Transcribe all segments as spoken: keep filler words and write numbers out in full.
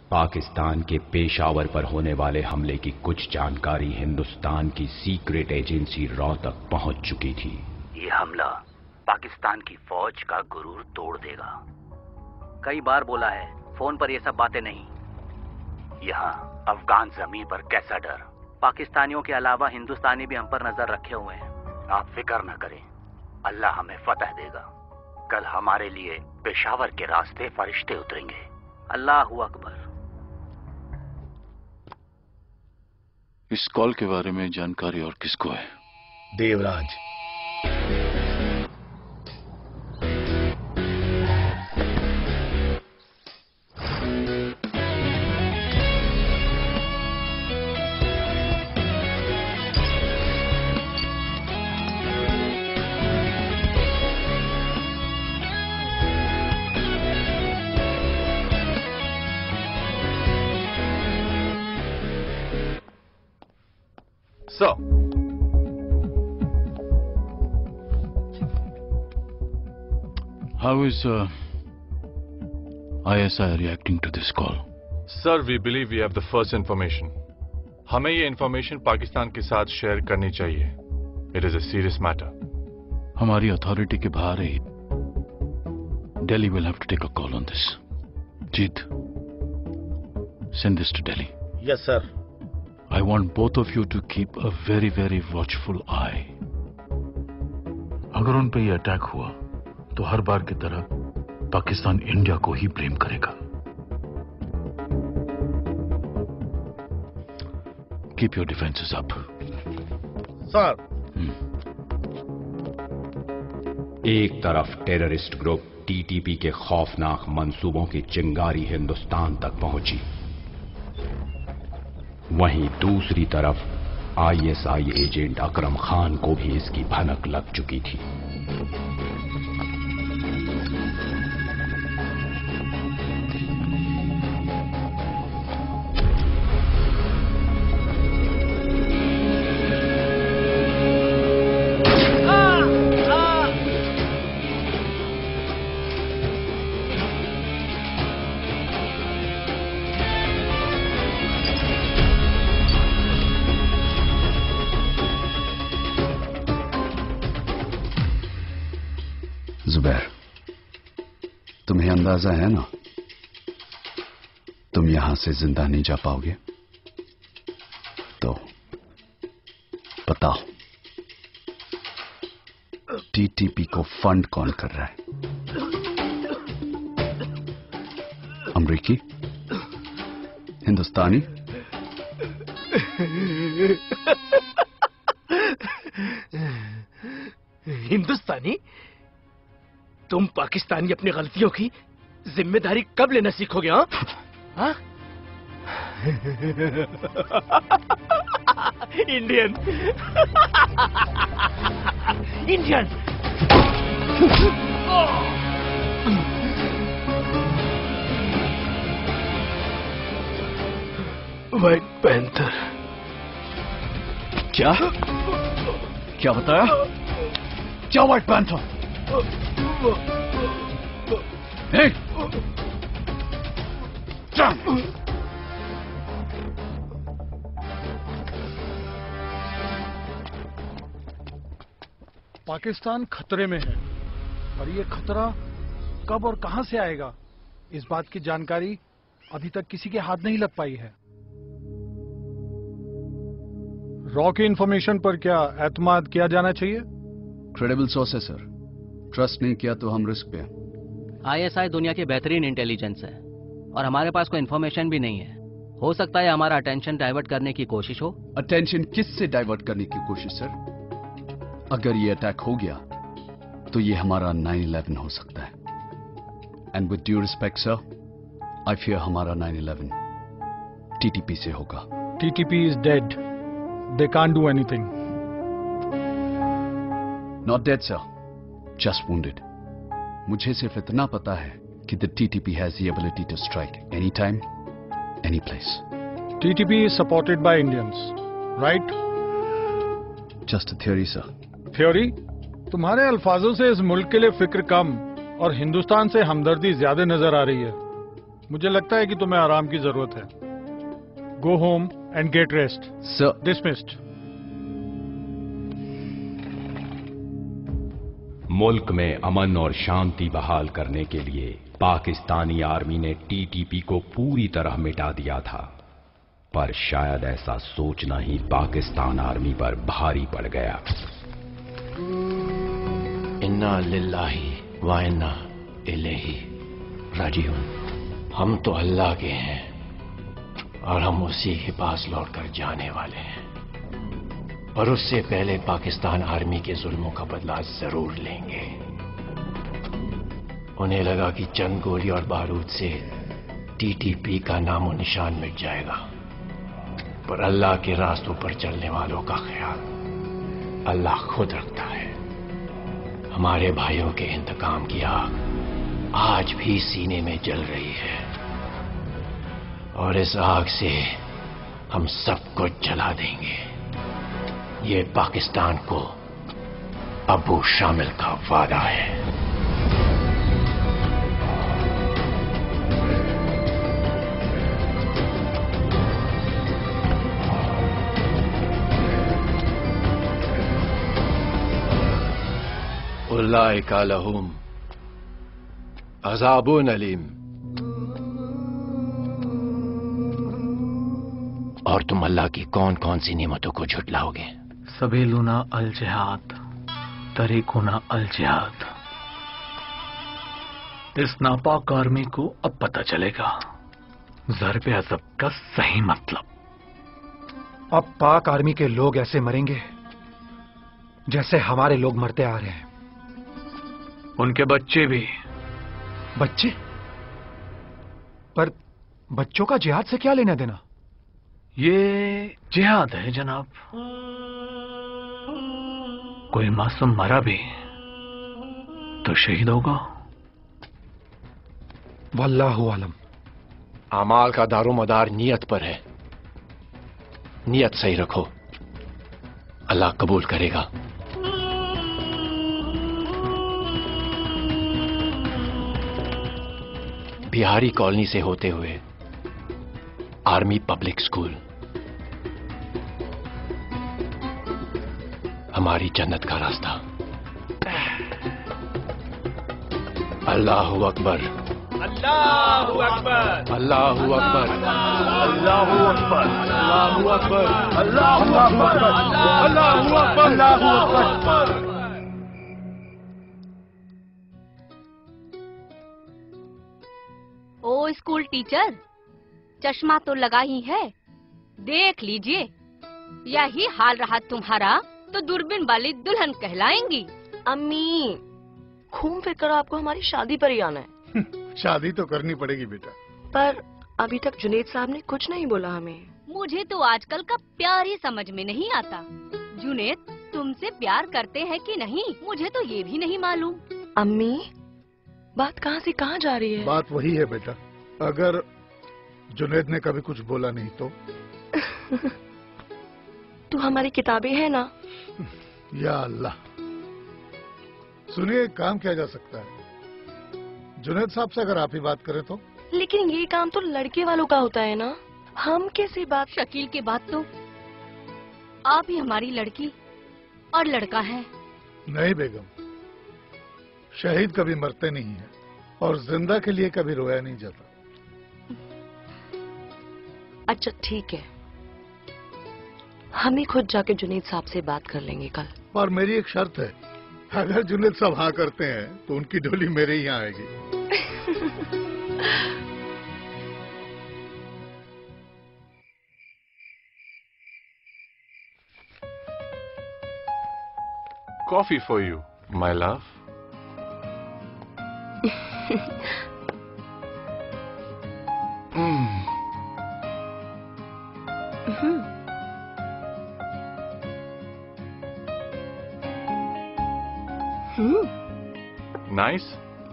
पाकिस्तान के पेशावर पर होने वाले हमले की कुछ जानकारी हिंदुस्तान की सीक्रेट एजेंसी रॉ तक पहुंच चुकी थी। ये हमला पाकिस्तान की फौज का गुरूर तोड़ देगा। कई बार बोला है फोन पर ये सब बातें नहीं। यहाँ अफगान जमीन पर कैसा डर। पाकिस्तानियों के अलावा हिंदुस्तानी भी हम पर नजर रखे हुए हैं। आप फिक्र न करें, अल्लाह हमें फतह देगा। कल हमारे लिए पेशावर के रास्ते फरिश्ते उतरेंगे। अल्लाह अकबर। इस कॉल के बारे में जानकारी और किसको है? Devraj. So, how is uh, I S I reacting to this call? Sir, we believe we have the first information. हमें ये information पाकिस्तान के साथ शेयर करनी चाहिए. It is a serious matter. हमारी अथॉरिटी के बाहर ही Delhi will have to take a call on this. Jeet, send this to Delhi. Yes, sir. I want both of you to keep a very, very watchful eye. अगर उन पे ये attack हुआ तो हर बार की तरह पाकिस्तान इंडिया को ही ब्लेम करेगा. Keep your defenses up. Sir. Hmm. एक तरफ टेररिस्ट ग्रुप टीटीपी के खौफनाक मंसूबों की चिंगारी हिंदुस्तान तक पहुंची, वहीं दूसरी तरफ आईएसआई एजेंट अकरम खान को भी इसकी भनक लग चुकी थी। जुबैर, तुम्हें अंदाजा है ना तुम यहां से जिंदा नहीं जा पाओगे? तो बताओ टीटीपी को फंड कौन कर रहा है? अमरीकी? हिंदुस्तानी? हिंदुस्तानी? तुम पाकिस्तानी अपनी गलतियों की जिम्मेदारी कब लेना सीखोगे? हाँ हाँ? Indian Indian white panther. क्या क्या बताया? क्या white panther? Hey! Jump! Pakistan खतरे में है और ये खतरा कब और कहां से आएगा, इस बात की जानकारी अभी तक किसी के हाथ नहीं लग पाई है। रॉ की इंफॉर्मेशन पर क्या एतमाद किया जाना चाहिए? क्रेडिबल सोर्स है सर, ट्रस्ट नहीं किया तो हम रिस्क पे हैं। आईएसआई दुनिया की बेहतरीन इंटेलिजेंस है और हमारे पास कोई इन्फॉर्मेशन भी नहीं है। हो सकता है हमारा अटेंशन डाइवर्ट करने की कोशिश हो। अटेंशन किस से डाइवर्ट करने की कोशिश सर? अगर ये अटैक हो गया तो ये हमारा नाइन इलेवन हो सकता है। And with due respect sir, I fear हमारा नाइन इलेवन टीटीपी से होगा। TTP is dead, they can't do anything. Not dead sir, just wounded. मुझे सिर्फ इतना पता है कि the TTP has the ability to strike any time, any place. TTP is supported by Indians, right? Just a theory sir. Theory? तुम्हारे अल्फाजों से इस मुल्क के लिए फिक्र कम और हिंदुस्तान से हमदर्दी ज्यादा नजर आ रही है। मुझे लगता है कि तुम्हें आराम की जरूरत है। Go home and get rest. Sir dismissed. मुल्क में अमन और शांति बहाल करने के लिए पाकिस्तानी आर्मी ने टीटीपी को पूरी तरह मिटा दिया था, पर शायद ऐसा सोचना ही पाकिस्तान आर्मी पर भारी पड़ गया। इन्ना लिल्लाही व इन्ना इलैहि राजिऊन। हम तो अल्लाह के हैं और हम उसी के पास लौटकर जाने वाले हैं, और उससे पहले पाकिस्तान आर्मी के जुल्मों का बदला जरूर लेंगे। उन्हें लगा कि चंद गोली और बारूद से टीटीपी का नामो निशान मिट जाएगा, पर अल्लाह के रास्तों पर चलने वालों का ख्याल अल्लाह खुद रखता है। हमारे भाइयों के इंतकाम की आग आज भी सीने में जल रही है, और इस आग से हम सब कुछ जला देंगे। ये पाकिस्तान को अबू शामिल का वादा है। उल्लाइका लहुम अज़ाबुन अलीम। और तुम अल्लाह की कौन कौन सी नेमतों को झुटलाओगे? सबीलुना अल जिहाद, तरीकुना अल जिहाद। इस नापाक आर्मी को अब पता चलेगा ज़र्ब अज़ब का सही मतलब। अब पाक आर्मी के लोग ऐसे मरेंगे जैसे हमारे लोग मरते आ रहे हैं। उनके बच्चे भी। बच्चे? पर बच्चों का जिहाद से क्या लेना देना? ये जिहाद है जनाब। कोई मासूम मरा भी तो शहीद होगा। वल्लाहु आलम। अमाल का दारोमदार नियत पर है। नियत सही रखो, अल्लाह कबूल करेगा। बिहारी कॉलोनी से होते हुए आर्मी पब्लिक स्कूल हमारी जन्नत का रास्ता। अल्लाहु अकबर, अल्लाहु अकबर, अल्लाहु अकबर, अल्लाहु अकबर, अल्लाहु अकबर, अल्लाहु अकबर, अल्लाहु अकबर, अल्लाहु अकबर। ओ स्कूल टीचर, चश्मा तो लगा ही है, देख लीजिए। यही हाल रहा तुम्हारा तो दूरबीन वाली दुल्हन कहलाएंगी। अम्मी, घूम फिर कर आपको हमारी शादी पर ही आना है। शादी तो करनी पड़ेगी बेटा। पर अभी तक जुनेद साहब ने कुछ नहीं बोला हमें। मुझे तो आजकल का प्यार ही समझ में नहीं आता। जुनेद तुमसे प्यार करते हैं कि नहीं, मुझे तो ये भी नहीं मालूम। अम्मी, बात कहाँ से कहाँ जा रही है? बात वही है बेटा, अगर जुनेद ने कभी कुछ बोला नहीं तो। तो हमारी किताबें हैं ना? या अल्लाह। सुनिए, काम किया जा सकता है। जुनेद साहब से अगर आप ही बात करें तो। लेकिन ये काम तो लड़के वालों का होता है ना, हम कैसे बात? शकील के बात तो आप ही हमारी लड़की और लड़का है। नहीं बेगम, शहीद कभी मरते नहीं है और जिंदा के लिए कभी रोया नहीं जाता। अच्छा ठीक है, हम ही खुद जाके जुनेद साहब से बात कर लेंगे कल। पर मेरी एक शर्त है, अगर जुनेद साहब हाँ करते हैं तो उनकी डोली मेरे ही यहाँ आएगी। Coffee for you, my love. mm. Mm-hmm. Hmm. Nice.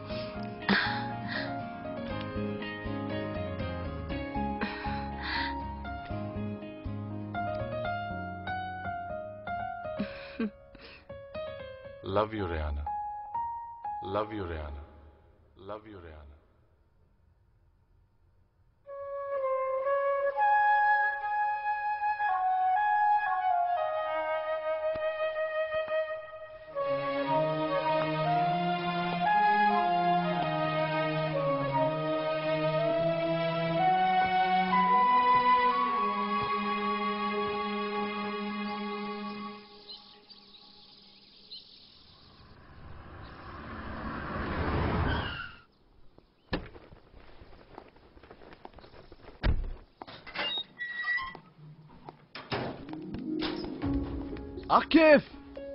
Love you, Rihanna. Love you, Rihanna. Love you, Rihanna. Akif.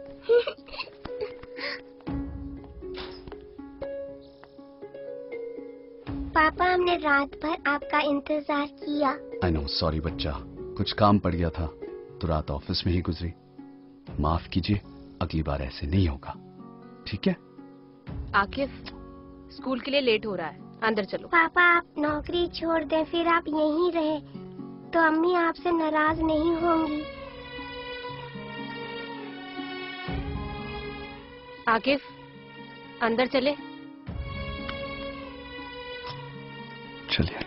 पापा, हमने रात भर आपका इंतजार किया। आई नो, सॉरी बच्चा, कुछ काम पड़ गया था तो रात ऑफिस में ही गुजरी। माफ कीजिए, अगली बार ऐसे नहीं होगा, ठीक है? आकिफ, स्कूल के लिए लेट हो रहा है, अंदर चलो। पापा, आप नौकरी छोड़ दें, फिर आप यहीं रहे तो अम्मी आपसे नाराज नहीं होंगी। आकिफ, अंदर चले। चलिए।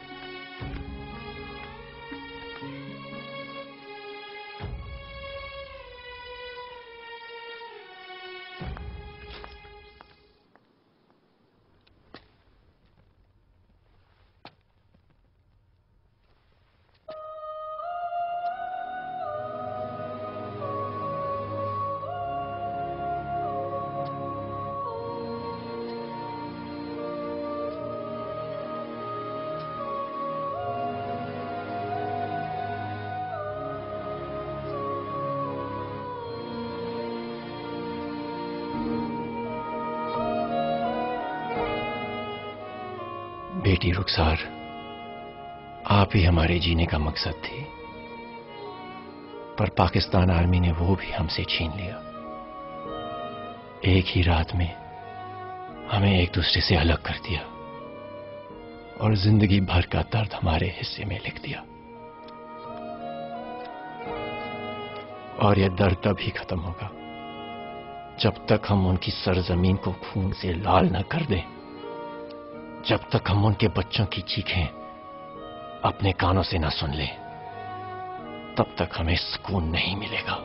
बेटी रुखसार, आप ही हमारे जीने का मकसद थी, पर पाकिस्तान आर्मी ने वो भी हमसे छीन लिया। एक ही रात में हमें एक दूसरे से अलग कर दिया और जिंदगी भर का दर्द हमारे हिस्से में लिख दिया। और यह दर्द तभी खत्म होगा जब तक हम उनकी सरजमीन को खून से लाल न कर दें, जब तक हम उनके बच्चों की चीखें अपने कानों से न सुन लें, तब तक हमें सुकून नहीं मिलेगा।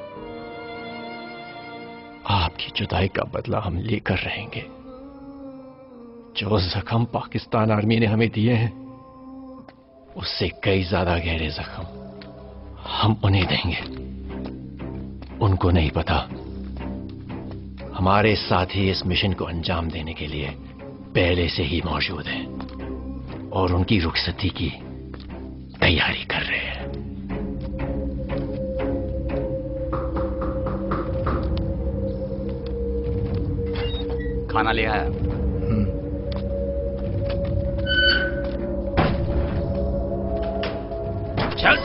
आपकी जुदाई का बदला हम लेकर रहेंगे। जो जख्म पाकिस्तान आर्मी ने हमें दिए हैं, उससे कई ज्यादा गहरे जख्म हम उन्हें देंगे। उनको नहीं पता, हमारे साथी इस मिशन को अंजाम देने के लिए पहले से ही मौजूद हैं और उनकी रुखसती की तैयारी कर रहे हैं। खाना ले आया? चल।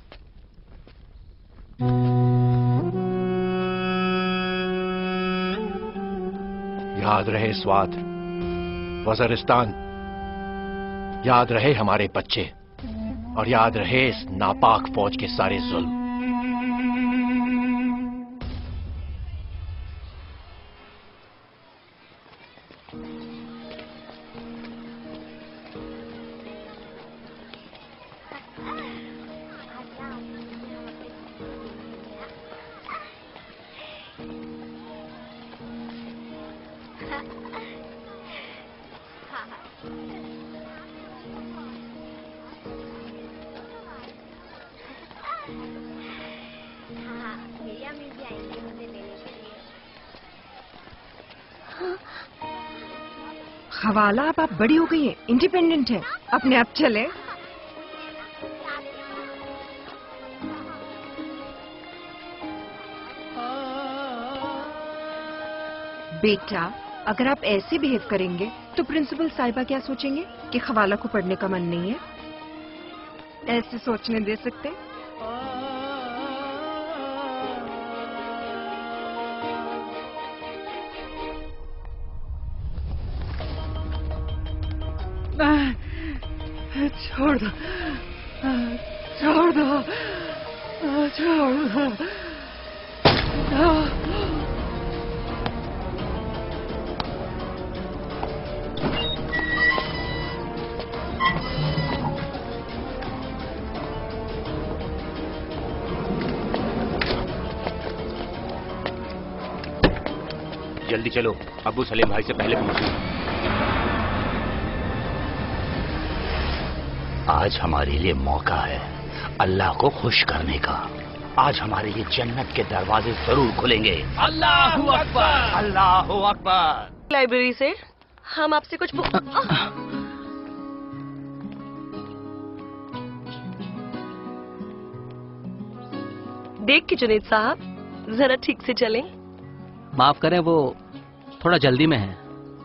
याद रहे स्वात, वज़ीरिस्तान, याद रहे हमारे बच्चे, और याद रहे इस नापाक फौज के सारे जुल्म। हवाला, अब आप बड़ी हो गई हैं, इंडिपेंडेंट है, अपने आप चले। बेटा, अगर आप ऐसे बिहेव करेंगे तो प्रिंसिपल साहिबा क्या सोचेंगे कि खवाला को पढ़ने का मन नहीं है? ऐसे सोचने दे सकते? छोड़ दो, छोड़ दो, छोड़ दो। जल्दी चलो, अबू सलीम भाई से पहले पहुंचो। आज हमारे लिए मौका है अल्लाह को खुश करने का। आज हमारे लिए जन्नत के दरवाजे जरूर खुलेंगे। अल्लाहू अकबर, अल्लाहू अकबर। लाइब्रेरी से हम आपसे कुछ देख के जुनैद साहब, जरा ठीक से चलें। माफ करें, वो थोड़ा जल्दी में है।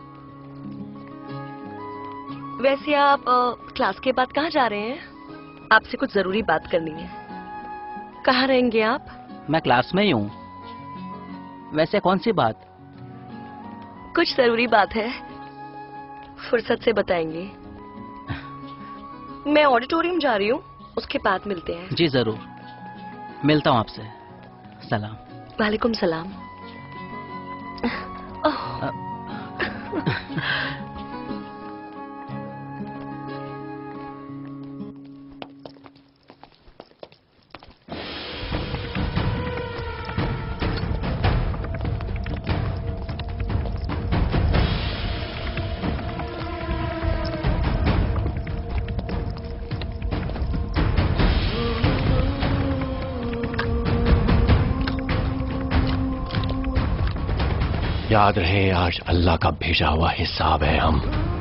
वैसे आप अ, क्लास के बाद कहाँ जा रहे हैं? आपसे कुछ जरूरी बात करनी है। कहाँ रहेंगे आप? मैं क्लास में ही हूँ। वैसे कौन सी बात? कुछ जरूरी बात है, फुर्सत से बताएंगे। मैं ऑडिटोरियम जा रही हूँ, उसके बाद मिलते हैं। जी जरूर, मिलता हूँ आपसे। सलाम। वालेकुम सलाम। याद रहे, आज अल्लाह का भेजा हुआ हिसाब है हम।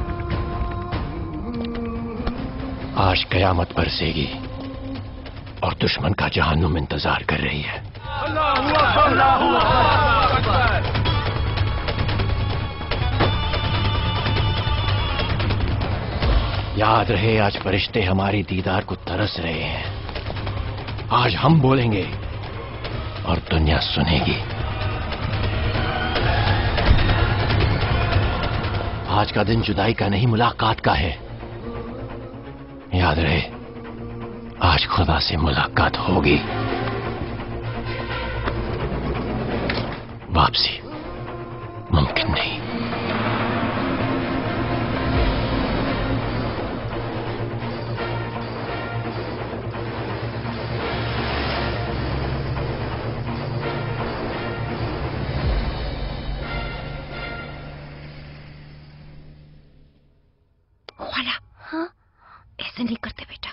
आज कयामत बरसेगी और दुश्मन का जहन्नुम इंतजार कर रही है। याद रहे, आज फरिश्ते हमारी दीदार को तरस रहे हैं। आज हम बोलेंगे और दुनिया सुनेगी। आज का दिन जुदाई का नहीं, मुलाकात का है। याद रहे, आज खुदा से मुलाकात होगी। वापसी मुमकिन नहीं। ऐसे नहीं करते बेटा।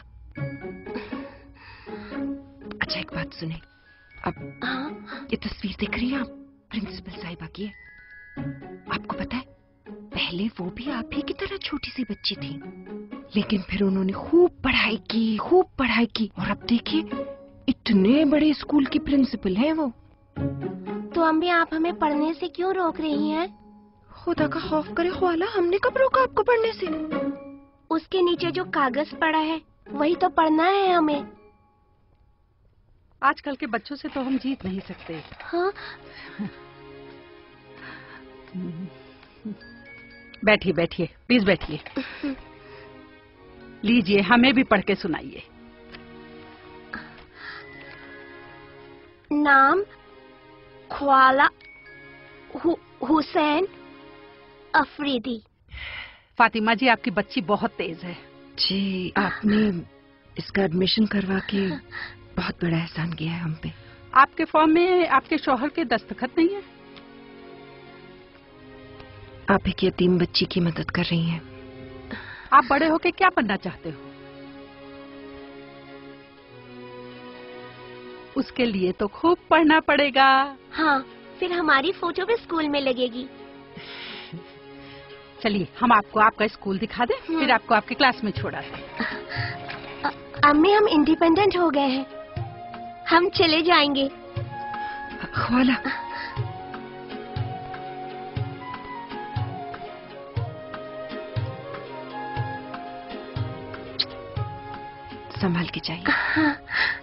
अच्छा एक बात सुने, अब ये तस्वीर देख रही हैं आप, प्रिंसिपल साहिबा की है। आपको पता है, पहले वो भी आप ही की तरह छोटी सी बच्ची थी, लेकिन फिर उन्होंने खूब पढ़ाई की, खूब पढ़ाई की, और अब देखिए इतने बड़े स्कूल की प्रिंसिपल हैं वो। तो अम्मी, आप हमें पढ़ने से क्यों रोक रही हैं? खुदा का खौफ करे ख्वाला, हमने कब रोका आपको पढ़ने से? उसके नीचे जो कागज पड़ा है वही तो पढ़ना है हमें। आजकल के बच्चों से तो हम जीत नहीं सकते। हाँ? बैठिए बैठिए, प्लीज बैठिए। लीजिए, हमें भी पढ़ के सुनाइए। नाम ख्वाला हु, हुसैन अफरीदी। फातिमा जी, आपकी बच्ची बहुत तेज है। जी, आपने इसका एडमिशन करवा के बहुत बड़ा एहसान किया है हम पे। आपके फॉर्म में आपके शौहर के दस्तखत नहीं है? आप एक यतीम बच्ची की मदद कर रही हैं। आप बड़े होके क्या बनना चाहते हो? उसके लिए तो खूब पढ़ना पड़ेगा। हाँ, फिर हमारी फोटो भी स्कूल में लगेगी। चलिए, हम आपको आपका स्कूल दिखा दें, फिर आपको आपकी क्लास में छोड़ा दें। अम्मी, हम इंडिपेंडेंट हो गए हैं, हम चले जाएंगे। ख्वाला, संभाल के जाइए। हाँ।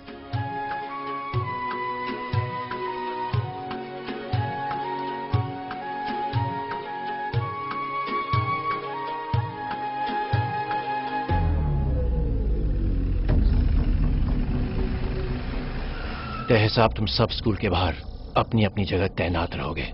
तय साहब, तुम सब स्कूल के बाहर अपनी अपनी जगह तैनात रहोगे।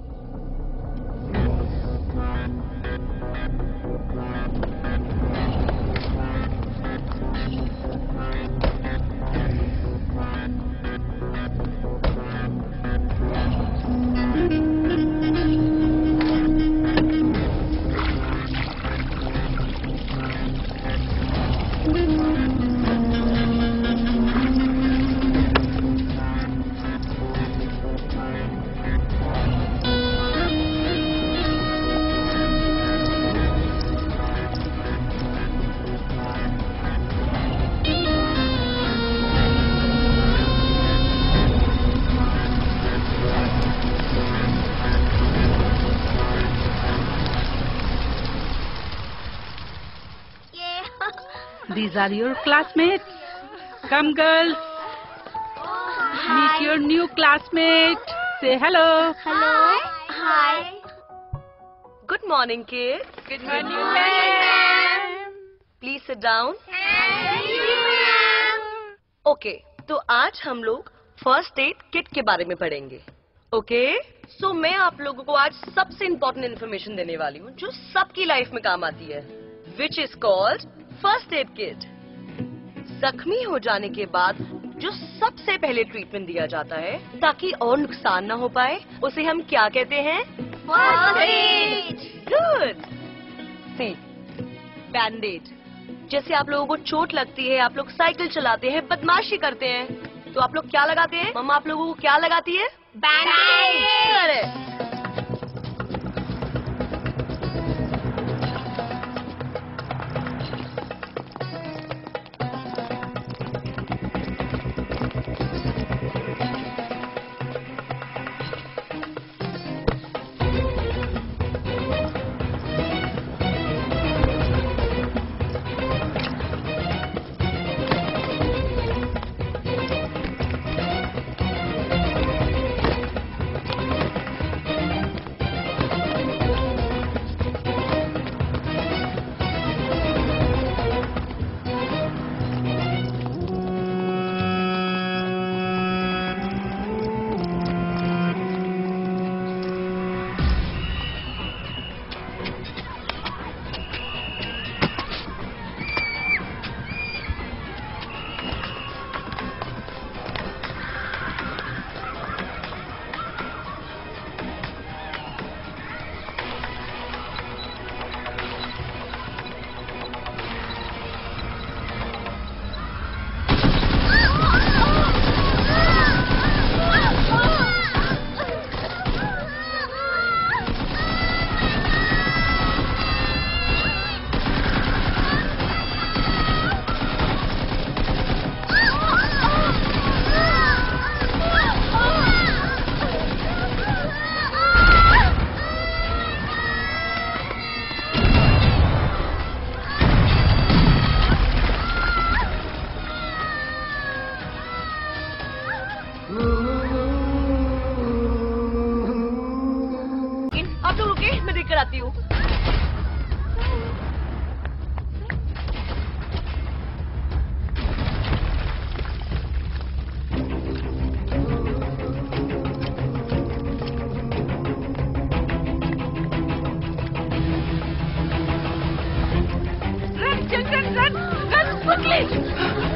These are your classmates. Come, girls. Meet your new classmate. Say hello. Hello. Hi. Good morning, kids. Good morning, ma'am. Please sit down. Thank you, ma'am. Okay, तो आज हम लोग फर्स्ट एड किट के बारे में पढ़ेंगे. ओके, सो मैं आप लोगों को आज सबसे इम्पोर्टेंट इन्फॉर्मेशन देने वाली हूँ जो सबकी लाइफ में काम आती है, which is called first aid kit. जख्मी हो जाने के बाद जो सबसे पहले ट्रीटमेंट दिया जाता है ताकि और नुकसान ना हो पाए, उसे हम क्या कहते हैं? First aid. Good. See, bandaid. जैसे आप लोगों को चोट लगती है, आप लोग साइकिल चलाते हैं, बदमाशी करते हैं, तो आप लोग क्या लगाते हैं? मम्मा आप लोगों को क्या लगाती है? बैंडेज. आप लोग रुके, मैं देख कर आती हूँ. Run, children, run, run quickly.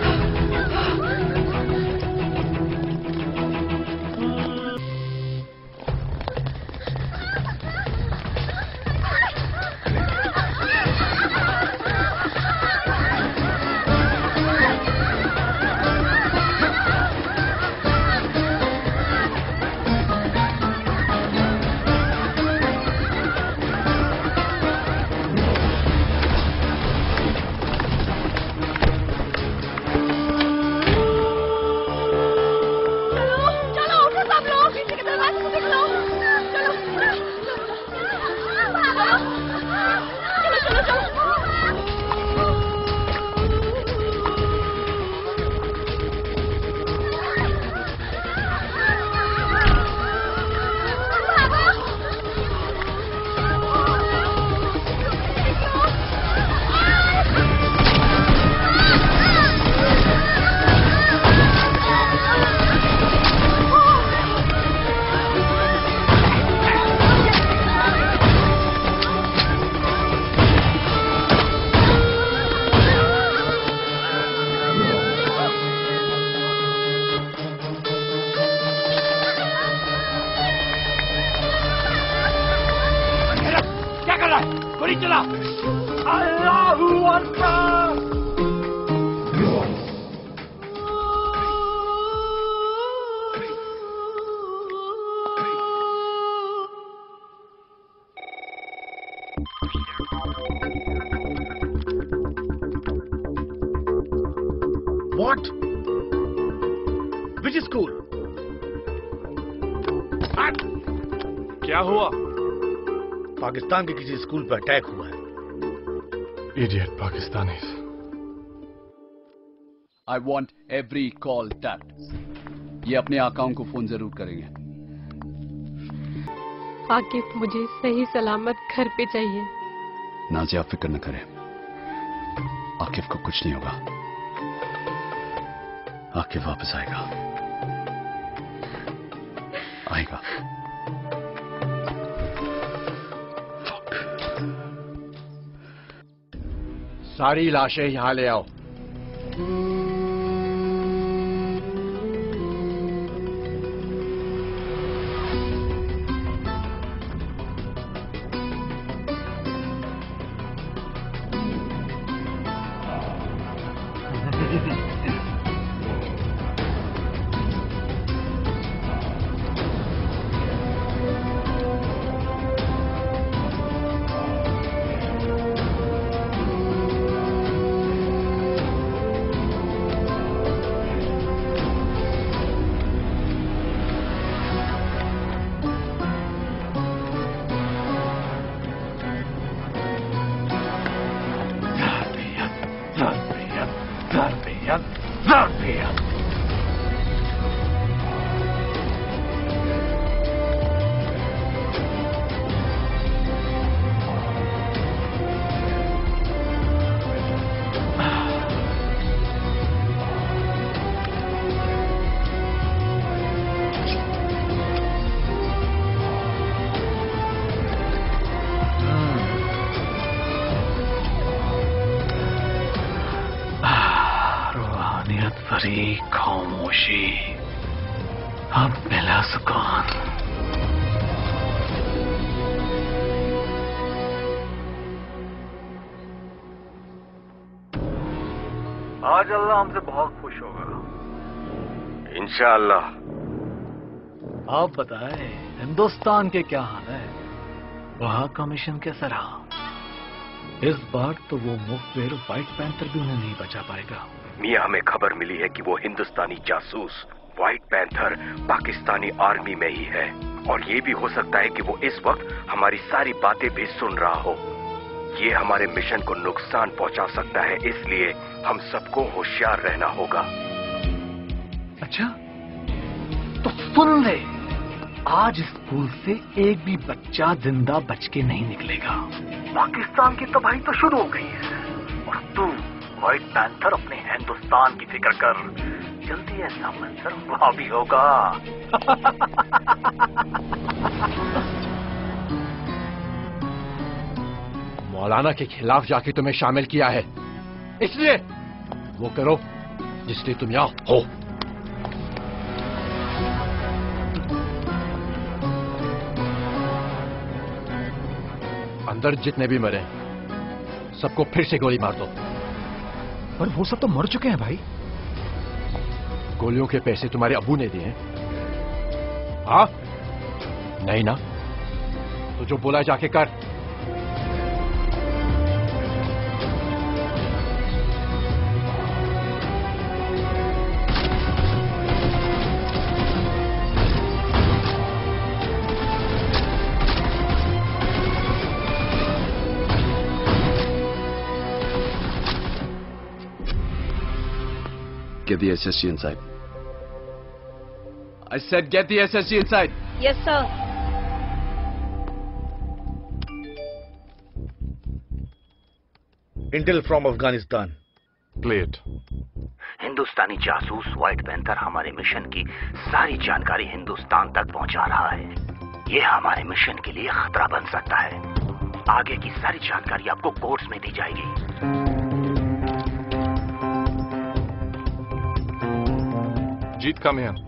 गोली चला. Allahu Akbar. What? Which school? क्या हुआ? पाकिस्तान के किसी स्कूल पर अटैक हुआ है. Idiot Pakistanis. I want every call tapped. ये अपने आकाओं को फोन जरूर करेंगे। आकिफ, मुझे सही सलामत घर पे चाहिए। नाज़िया, आप फिक्र न करें, आकिफ को कुछ नहीं होगा। आकिफ वापस आएगा, आएगा। सारी लाशें यहां ले आओ। भरी खामोशी, अब मिला सुकून। आज अल्लाह हमसे बहुत खुश होगा। इंशाअल्लाह। आप बताएं, हिंदुस्तान के क्या हाल है? वहां का मिशन कैसा रहा? इस बार तो वो मुखबिर व्हाइट पैंथर भी उन्हें नहीं बचा पाएगा। मियां, हमें खबर मिली है कि वो हिंदुस्तानी जासूस व्हाइट पैंथर पाकिस्तानी आर्मी में ही है, और ये भी हो सकता है कि वो इस वक्त हमारी सारी बातें भी सुन रहा हो। ये हमारे मिशन को नुकसान पहुंचा सकता है, इसलिए हम सबको होशियार रहना होगा। अच्छा, तो सुन ले, आज स्कूल से एक भी बच्चा जिंदा बच के नहीं निकलेगा। पाकिस्तान की तबाही तो शुरू हो गई है, और तू व्हाइट पैंथर अपने हिंदुस्तान की फिक्र कर। जल्दी ऐसा मंजर वहां भी होगा। मौलाना के खिलाफ जाके तुम्हें शामिल किया है, इसलिए वो करो जिसलिए तुम यहां हो। अंदर जितने भी मरे सबको फिर से गोली मार दो। पर वो सब तो मर चुके हैं भाई। गोलियों के पैसे तुम्हारे अब्बू ने दिए? हाँ? नहीं ना? तो जो बोला जाके कर। Get the S S G inside. I said get the S S G inside. Yes, sir. Intel from Afghanistan. Play it. हिंदुस्तानी जासूस व्हाइट पैंथर हमारे मिशन की सारी जानकारी हिंदुस्तान तक पहुंचा रहा है। ये हमारे मिशन के लिए खतरा बन सकता है। आगे की सारी जानकारी आपको कोर्ट्स में दी जाएगी। जीत, कम है।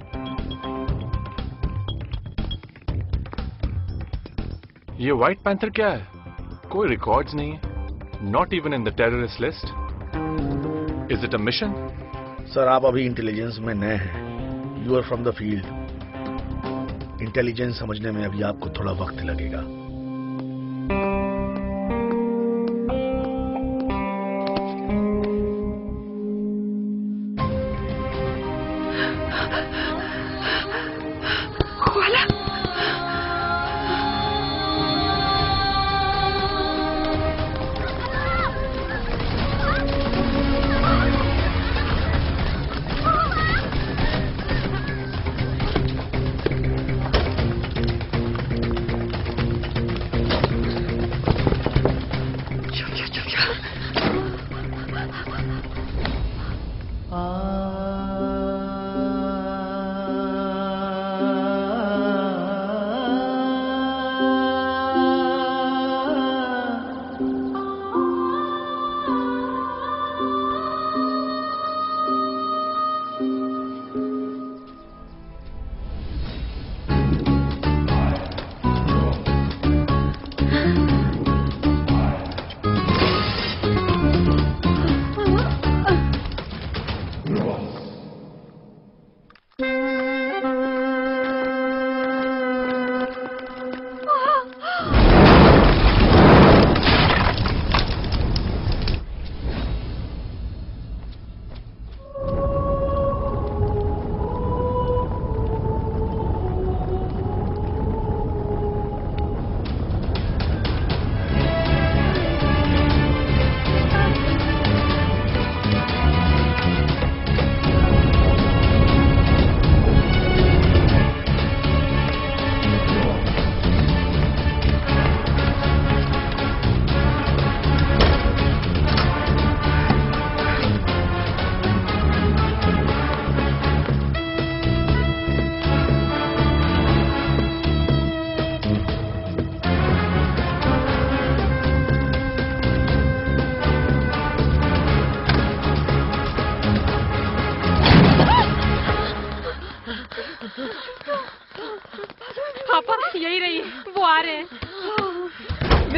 ये व्हाइट पैंथर क्या है? कोई रिकॉर्ड्स नहीं है, not even in the terrorist list. Is it a mission? Sir, आप अभी इंटेलिजेंस में नए हैं। You are from the field. Intelligence समझने में अभी आपको थोड़ा वक्त लगेगा।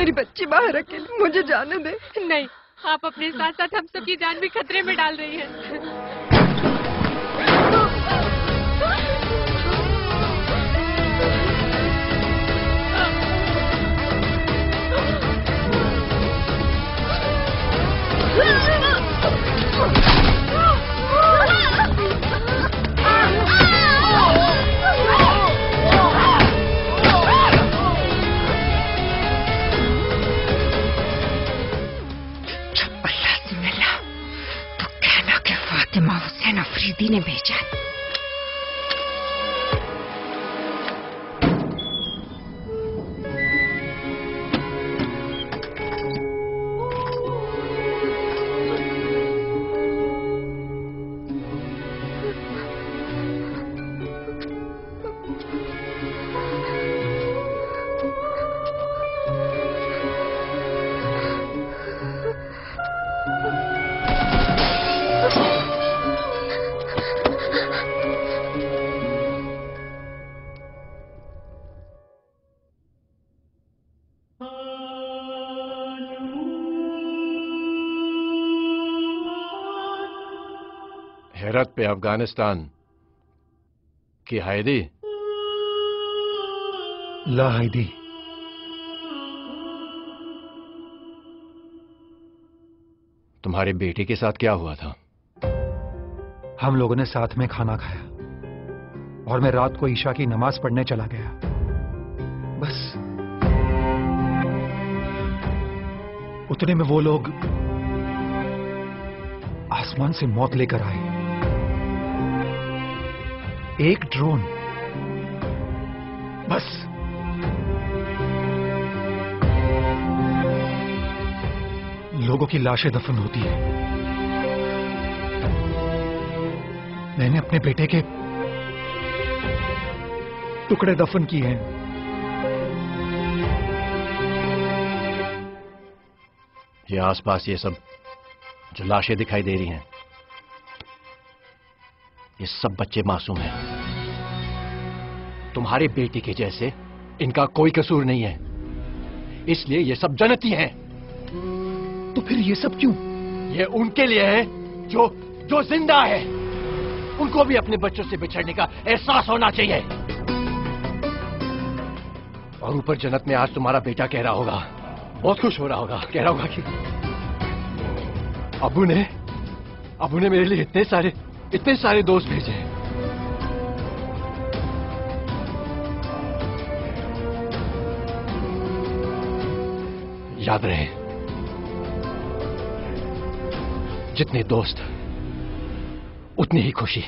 मेरी बच्ची बाहर अकेली, मुझे जाने दे। नहीं, आप अपने साथ साथ हम सबकी जान भी खतरे में डाल रही हैं। फातिमा हुसैन अफरीदी ने भेजा। हेरत पे अफगानिस्तान की हैदी। ला हैदी। तुम्हारी बेटी के साथ क्या हुआ था? हम लोगों ने साथ में खाना खाया और मैं रात को ईशा की नमाज पढ़ने चला गया। बस उतने में वो लोग आसमान से मौत लेकर आए। एक ड्रोन, बस। लोगों की लाशें दफन होती है। मैंने अपने बेटे के टुकड़े दफन किए हैं। ये आसपास ये सब जो लाशें दिखाई दे रही हैं, ये सब बच्चे मासूम हैं। तुम्हारी बेटी के जैसे इनका कोई कसूर नहीं है, इसलिए ये सब जनती हैं। तो फिर ये सब क्यों? ये उनके लिए है जो जो जिंदा है। उनको भी अपने बच्चों से बिछड़ने का एहसास होना चाहिए। और ऊपर जन्नत में आज तुम्हारा बेटा कह रहा होगा, बहुत खुश हो रहा होगा, कह रहा होगा कि अबू ने अबू ने मेरे लिए इतने सारे इतने सारे दोस्त भेजे हैं। याद रहे, जितने दोस्त उतनी ही खुशी।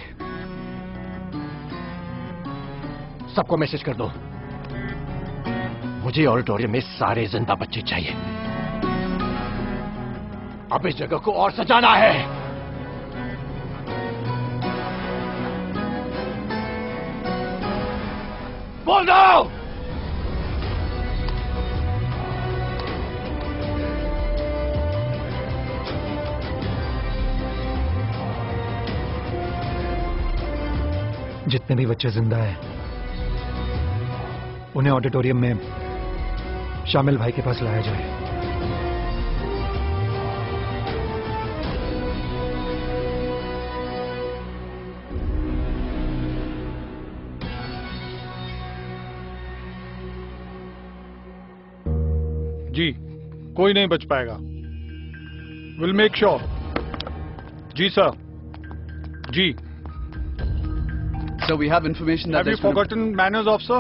सबको मैसेज कर दो, मुझे ऑडिटोरियम में सारे जिंदा बच्चे चाहिए। अब इस जगह को और सजाना है। बोल दो। जितने भी बच्चे जिंदा हैं, उन्हें ऑडिटोरियम में शामिल भाई के पास लाया जाए। जी, कोई नहीं बच पाएगा। Will make sure. जी सर। जी। So we have information that Have you forgotten manners, officer?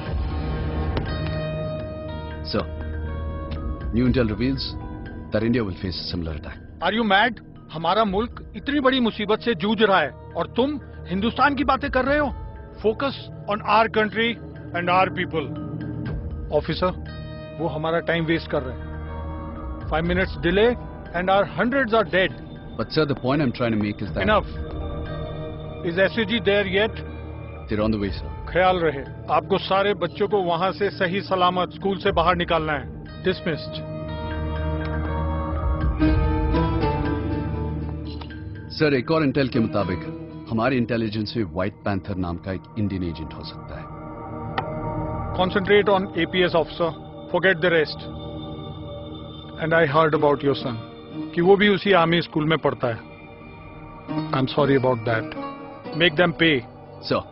Sir, new intel reveals that India will face a similar attack. Are you mad? हमारा मुल्क इतनी बड़ी मुसीबत से जूझ रहा है और तुम हिंदुस्तान की बातें कर रहे हो। Focus on our country and our people. Officer, वो हमारा टाइम वेस्ट कर रहे हैं। Five minutes delay and our hundreds are dead. But sir, the point I'm trying to make is that Enough. Is S A G there yet? They're on the way, sir. ख्याल रहे, आपको सारे बच्चों को वहां से सही सलामत स्कूल से बाहर निकालना है। Dismissed. सर, एक और इंटेल के मुताबिक हमारी इंटेलिजेंस में व्हाइट पैंथर नाम का एक इंडियन एजेंट हो सकता है। Concentrate on A P S, officer. Forget the rest. And I heard about your son कि वो भी उसी आर्मी स्कूल में पढ़ता है. I am sorry about that. Make them pay. Sir.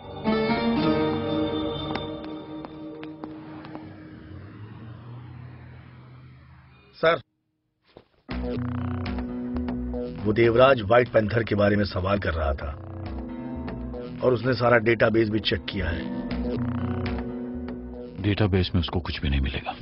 Sir, वो देवराज व्हाइट पैंथर के बारे में सवाल कर रहा था और उसने सारा डेटाबेस भी चेक किया है. डेटाबेस में उसको कुछ भी नहीं मिलेगा.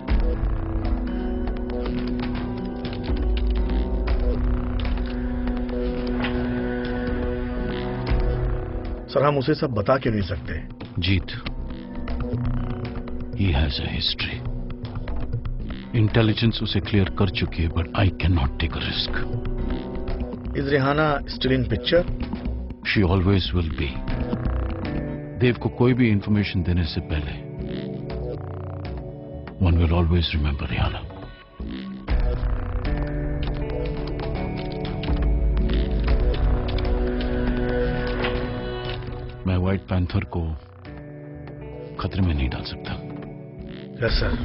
सर, हम उसे सब बता क्यों नहीं सकते? Jeet, he has a history. Intelligence उसे क्लियर कर चुकी है, but I can not take a risk. Is Rehana still in picture? She always will be. Dev को कोई भी इंफॉर्मेशन देने से पहले one will always remember Rehana. मैं व्हाइट पैंथर को खतरे में नहीं डाल सकता. Yes sir.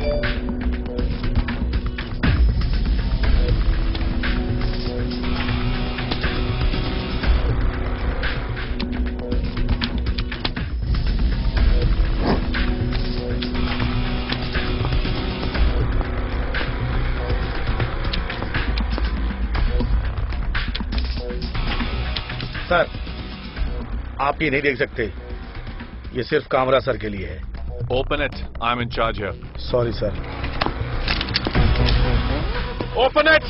सर, आप ये नहीं देख सकते. ये सिर्फ कामरा सर के लिए है. Open it. I am in charge here. Sorry sir. Open it.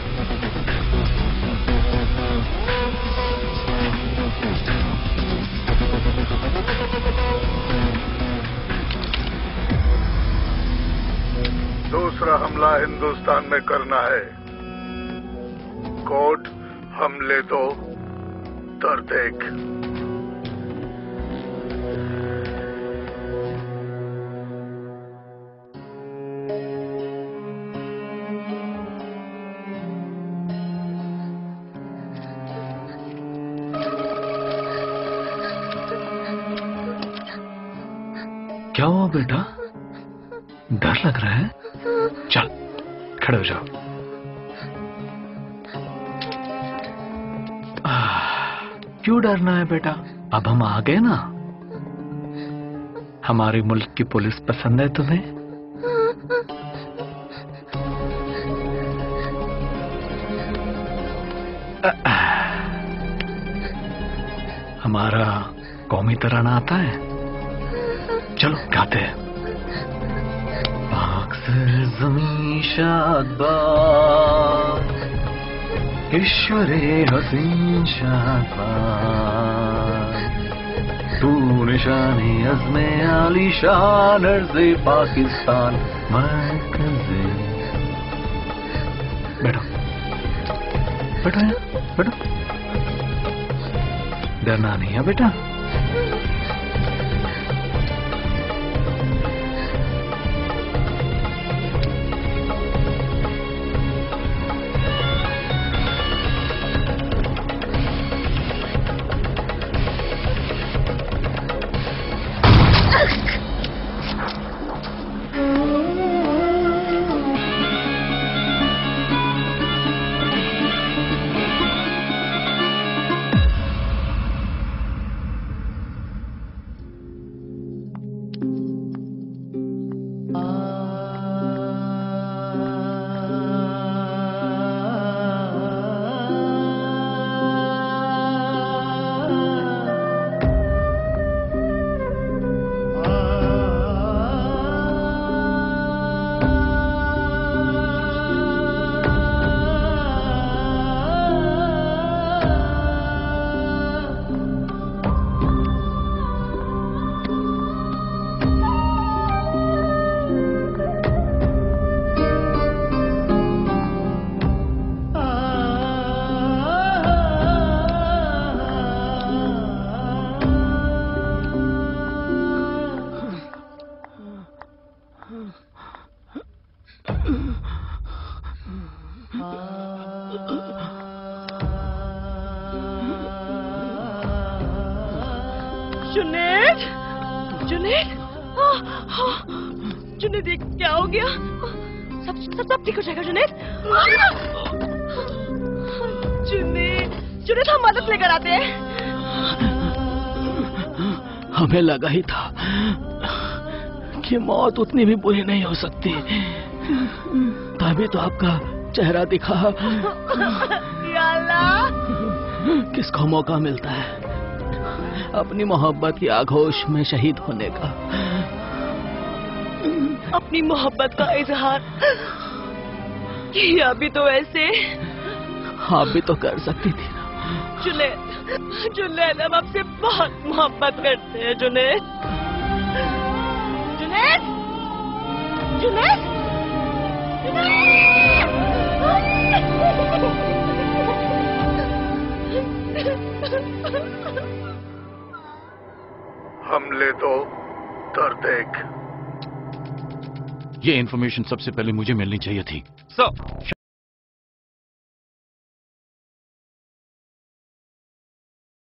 दूसरा हमला हिंदुस्तान में करना है. कोड हमले दो, दर्द एक. क्या हुआ बेटा? डर लग रहा है? चल खड़े हो जाओ. क्यों डरना है बेटा? अब हम आ गए ना. हमारे मुल्क की पुलिस पसंद है तुम्हें? हमारा कौमी तराना आता है? चलो गाते हैं. पाक से ज़मीं शादबाद, ईश्वरे हसीन शादबाद, तू निशानी अज़्मे आलीशान अर्ज़े पाकिस्तान मरकज़े. बैठो बैठो यहाँ बैठो. डरना नहीं है बेटा. जुनैद, जुनैद, जुनैद, क्या हो गया? सब सब सब ठीक हो जाएगा जुनैद। जुनैद जुनैद हम मदद लेकर आते हैं। हमें लगा ही था कि मौत उतनी भी बुरी नहीं हो सकती, तभी तो आपका चेहरा दिखा। या अल्लाह, किसको मौका मिलता है अपनी मोहब्बत की आगोश में शहीद होने का, अपनी मोहब्बत का इजहार किया भी तो ऐसे। आप भी तो कर सकती थी ना। जुनैद जुनैद हम आपसे बहुत मोहब्बत करते हैं जुनैद। जुनैद जुनैद हमले तो दर्द एक। ये इन्फॉर्मेशन सबसे पहले मुझे मिलनी चाहिए थी। सर